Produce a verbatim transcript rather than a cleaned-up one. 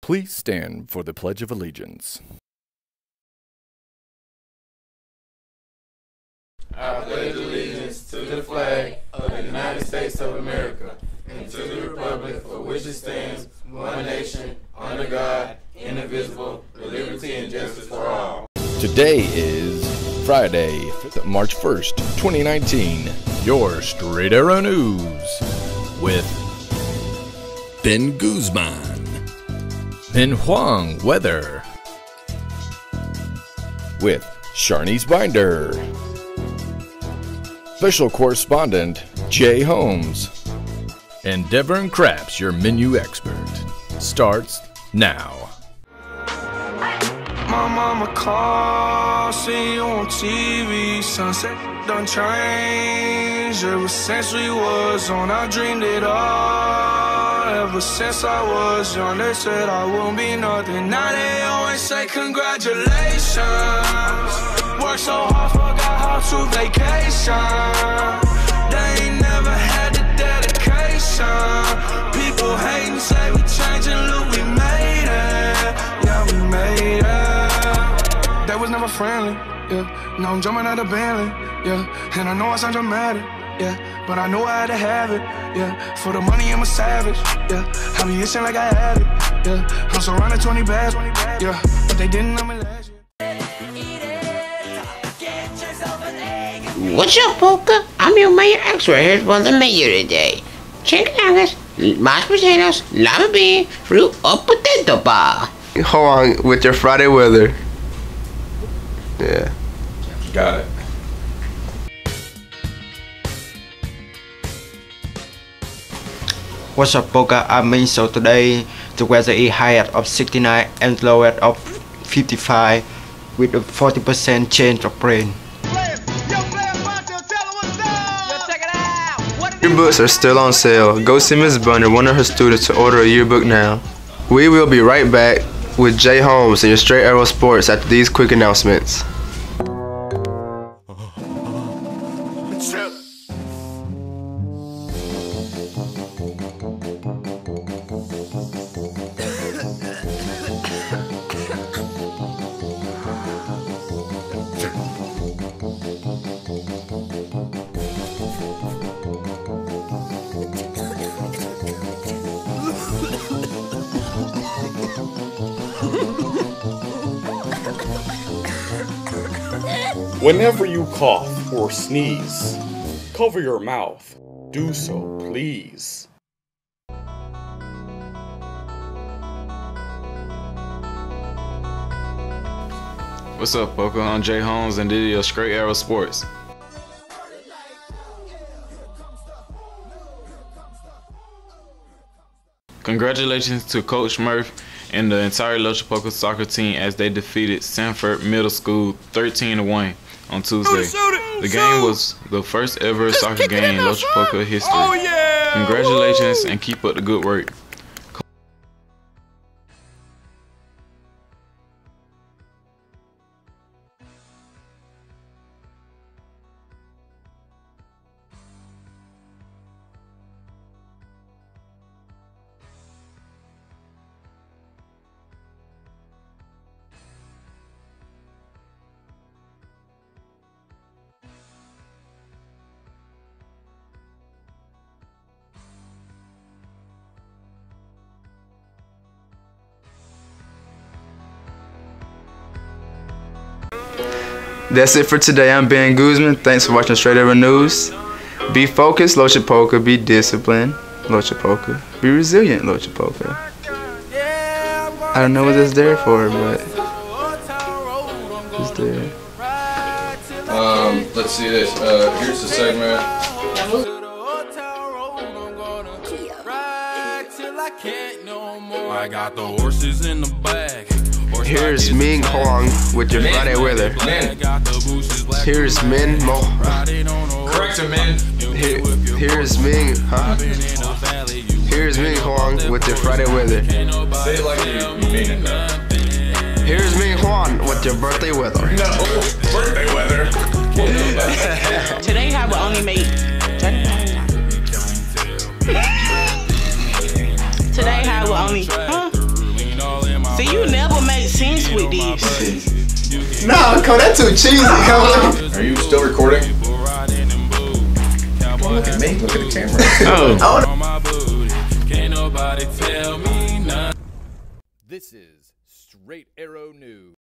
Please stand for the Pledge of Allegiance. I pledge allegiance to the flag of the United States of America and to the republic for which it stands, one nation, under God, indivisible, with liberty and justice for all. Today is Friday, March first, twenty nineteen. Your Straight Arrow News with Ben Guzman. Ben Huang Weather with Sharnice Binder. Special correspondent Jay Holmes. And Devon Craps, your menu expert. Starts now. My mama called, see you on T V. Sunset done changed. Ever since we was on, I dreamed it all. Ever since I was young, they said I won't be nothing. Now they always say congratulations. Worked so hard, forgot how to vacation. They ain't never had the dedication. People hating, say we changing, look, we made it. Yeah, we made it. That was never friendly, yeah. Now I'm jumping out of Bentley, yeah. And I know I sound dramatic, yeah. But I know I had to have it, yeah. For the money, I'm a savage, yeah. I be itching like I had it, yeah. I'm surrounded twenty bags, yeah. But they didn't know me last year. What's up, Polka? I'm your mayor expert here for the mayor today. Chicken nuggets, mashed potatoes, lima bean, fruit, or potato bar. Hold on, with your Friday weather. Yeah. Got it. What's up, Polka? I'm Min. So today the weather is high of sixty-nine and low of fifty-five with a forty percent chance of rain. Yearbooks are still on sale. Go see Miss Bunner, one of her students, to order a yearbook now. We will be right back with Jay Holmes and your Straight Arrow Sports after these quick announcements. Whenever you cough or sneeze, cover your mouth. Do so, please. What's up, Polka? I'm Jay Holmes and this is your Straight Arrow Sports. Congratulations to Coach Murph and the entire Lochapoka soccer team as they defeated Sanford Middle School thirteen to one on Tuesday. The game was the first ever soccer game in Lochapoka history. Congratulations and keep up the good work. That's it for today. I'm Ben Guzman. Thanks for watching Straight Arrow News. Be focused, Lochapoka. Be disciplined, Lochapoka. Be resilient, Lochapoka. I don't know what it's there for, but it's there. Um, let's see this. Uh, here's the segment. I got the horses in the bag. Here's Ming Huang with your Friday weather. Min. Here's Min Mo. Correct him, Min. Here, here's Ming. Huh? Here's Ming Huang with your Friday weather. Say it like you mean it now. Here's Ming Huang with your birthday weather. No, birthday weather. Today I will only make Today I will only huh? See, you never make sense with this. Nah, Cole, that's too cheesy, Cole. Are you still recording? Don't look at me, look at the camera. Oh. This is Straight Arrow News.